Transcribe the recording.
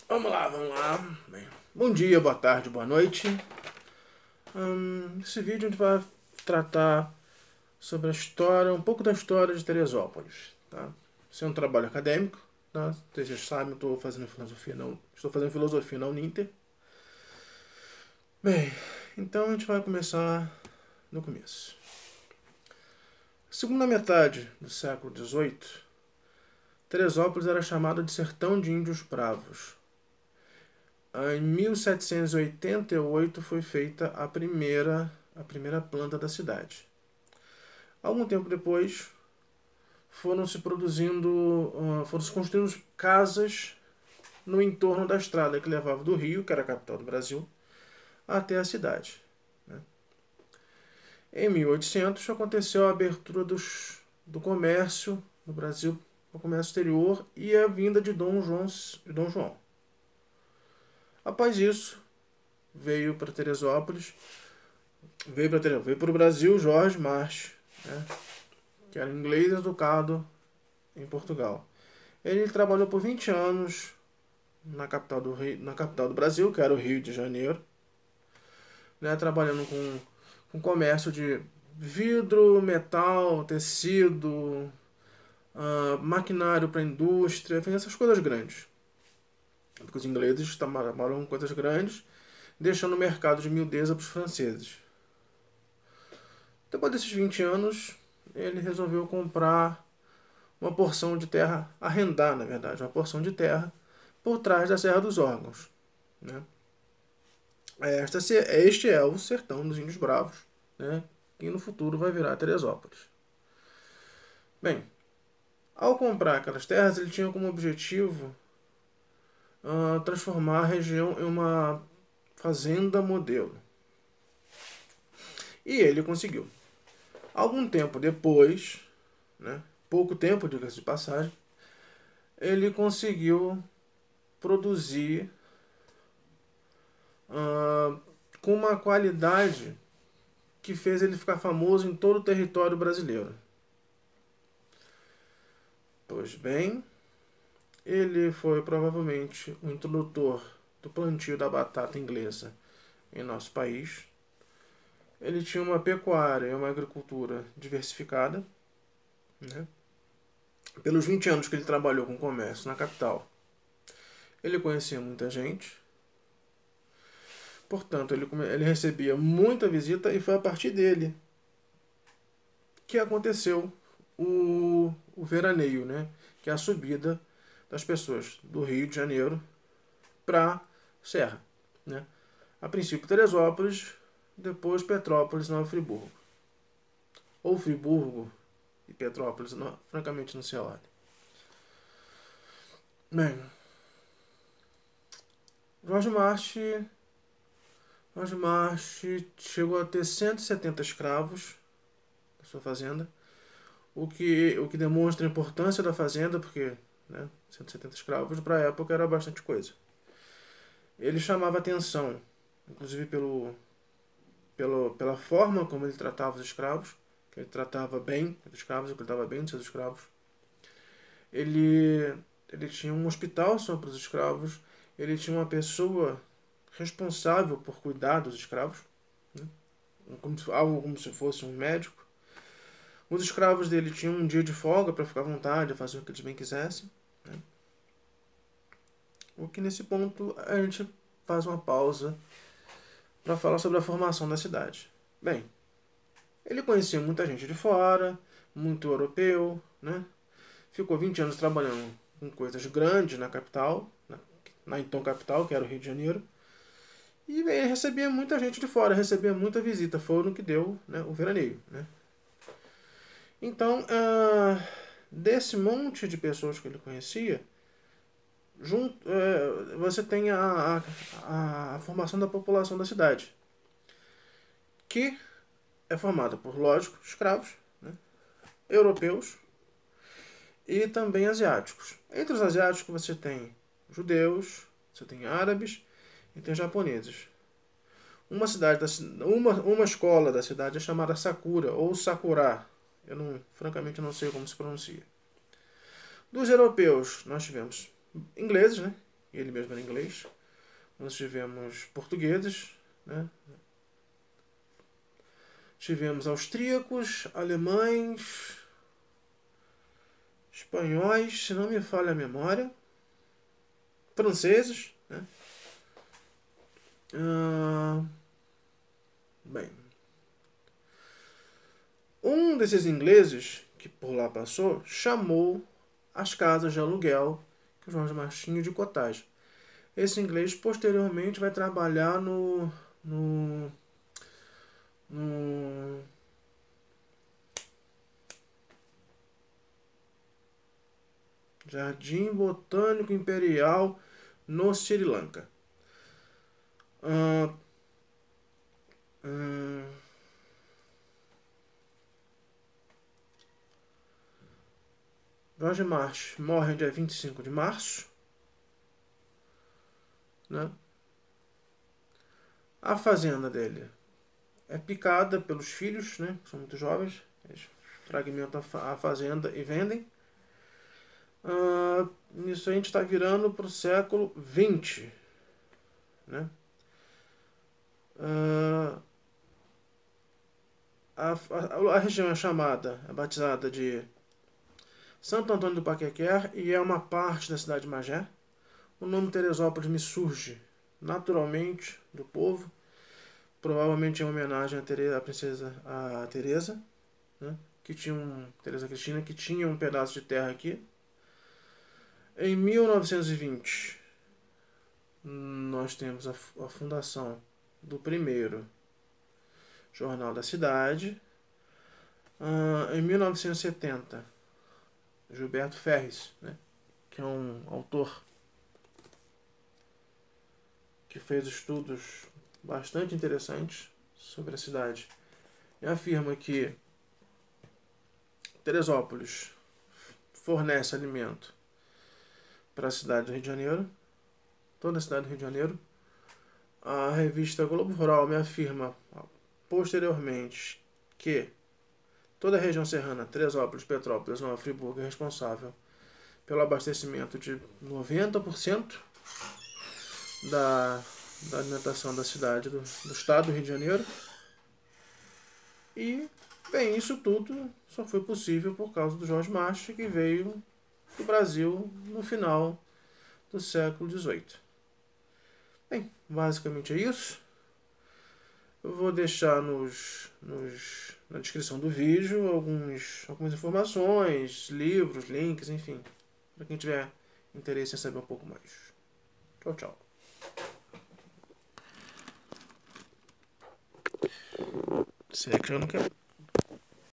Vamos lá, vamos lá. Bem, bom dia, boa tarde, boa noite. Nesse vídeo a gente vai tratar sobre a história, um pouco da história de Teresópolis. Tá? Isso é um trabalho acadêmico. Tá? Vocês sabem, estou fazendo filosofia na Uninter. Bem, então a gente vai começar no começo. Segunda metade do século XVIII, Teresópolis era chamada de Sertão de Índios Bravos. Em 1788 foi feita a primeira planta da cidade. Algum tempo depois foram se construindo casas no entorno da estrada que levava do Rio, que era a capital do Brasil, até a cidade. Em 1800 aconteceu a abertura do comércio no Brasil, o comércio exterior e a vinda de Dom João. Após isso, veio para Teresópolis, veio para o Brasil Jorge March, né, que era inglês educado em Portugal. Ele trabalhou por 20 anos na capital do Brasil, que era o Rio de Janeiro, né, trabalhando com comércio de vidro, metal, tecido, maquinário para indústria, enfim, essas coisas grandes. Porque os ingleses trabalham com coisas grandes, deixando o mercado de miudeza para os franceses. Depois desses 20 anos, ele resolveu comprar uma porção de terra, arrendar, na verdade, uma porção de terra por trás da Serra dos Órgãos. Né? Este é o sertão dos Índios Bravos, né? Que no futuro vai virar Teresópolis. Bem, ao comprar aquelas terras, ele tinha como objetivo transformar a região em uma fazenda modelo. E ele conseguiu. Algum tempo depois, né, pouco tempo, diga-se de passagem, ele conseguiu produzir com uma qualidade que fez ele ficar famoso em todo o território brasileiro. Pois bem, ele foi provavelmente o introdutor do plantio da batata inglesa em nosso país. Ele tinha uma pecuária e uma agricultura diversificada. Né? Pelos 20 anos que ele trabalhou com comércio na capital, ele conhecia muita gente. Portanto, ele recebia muita visita e foi a partir dele que aconteceu o veraneio, né? Que é a subida das pessoas do Rio de Janeiro para Serra. Né? A princípio Teresópolis, depois Petrópolis, Nova Friburgo. Ou Friburgo e Petrópolis, não, francamente não sei a ordem. Bem, Jorge March chegou a ter 170 escravos na sua fazenda, o que demonstra a importância da fazenda, porque 170 escravos para a época era bastante coisa. Ele chamava atenção, inclusive pela forma como ele tratava os escravos, que ele tratava bem os escravos, ele tratava bem dos seus escravos. Ele tinha um hospital só para os escravos, ele tinha uma pessoa responsável por cuidar dos escravos, né? Algo como se fosse um médico. Os escravos dele tinham um dia de folga para ficar à vontade, fazer o que eles bem quisessem. Né? O que nesse ponto a gente faz uma pausa para falar sobre a formação da cidade. Bem, ele conhecia muita gente de fora, muito europeu, né? Ficou 20 anos trabalhando com coisas grandes na capital, na então capital, que era o Rio de Janeiro. E ele recebia muita gente de fora, recebia muita visita. Foi no que deu, né, o veraneio. Né? Então, desse monte de pessoas que ele conhecia, você tem a formação da população da cidade, que é formada por, lógico, escravos, né, europeus e também asiáticos. Entre os asiáticos você tem judeus, você tem árabes e tem japoneses. Uma escola da cidade é chamada Sakura ou Sakura. Francamente não sei como se pronuncia. Dos europeus nós tivemos ingleses, né? ele mesmo era inglês. Nós tivemos portugueses, né? Tivemos austríacos, alemães, espanhóis, se não me falha a memória, franceses, né? Bem, um desses ingleses que por lá passou chamou as casas de aluguel que o Jorge March tinha de cotagem. Esse inglês posteriormente vai trabalhar no Jardim Botânico Imperial no Sri Lanka. Jorge March morre no dia 25 de março. Né? A fazenda dele é picada pelos filhos, né, que são muito jovens. Eles fragmentam a fazenda e vendem. Nisso a gente está virando para o século XX. Né? A região é chamada, é batizada de Santo Antônio do Paquequer e é uma parte da cidade de Magé. O nome Teresópolis me surge naturalmente do povo, provavelmente em homenagem à princesa Teresa, né, Teresa Cristina, que tinha um pedaço de terra aqui. Em 1920, nós temos a fundação do primeiro Jornal da Cidade. Em 1970, Gilberto Ferres, né, que é um autor que fez estudos bastante interessantes sobre a cidade, e afirma que Teresópolis fornece alimento para a cidade do Rio de Janeiro, toda a cidade do Rio de Janeiro. A revista Globo Rural me afirma posteriormente que toda a região serrana, Teresópolis, Petrópolis, Nova Friburgo, é responsável pelo abastecimento de 90% da alimentação da cidade do estado do Rio de Janeiro. E, bem, isso tudo só foi possível por causa do Jorge March, que veio do Brasil no final do século XVIII. Bem, basicamente é isso. Eu vou deixar na descrição do vídeo algumas informações, livros, links, enfim, para quem tiver interesse em saber um pouco mais. Tchau, tchau. Se é que eu não quero.